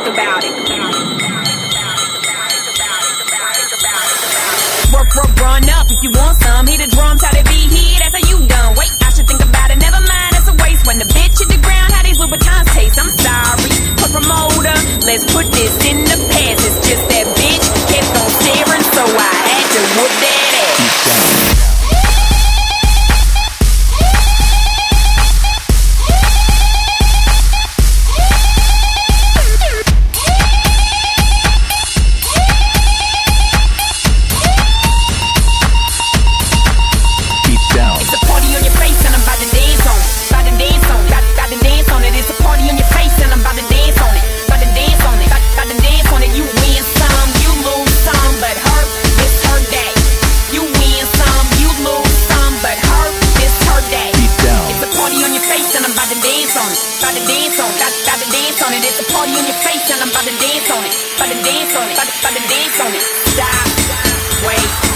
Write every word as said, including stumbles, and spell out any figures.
about it. Work, work, run up if you want some. Hit the drums, how they be here, that's how you done. Wait, I should think about it, never mind, that's a waste. When the bitch hit the ground, how these Louboutins taste. I'm sorry, but promoter, let's put this in the past. It's just that bitch kept on staring, so I had to whoop that ass. Stop, wait.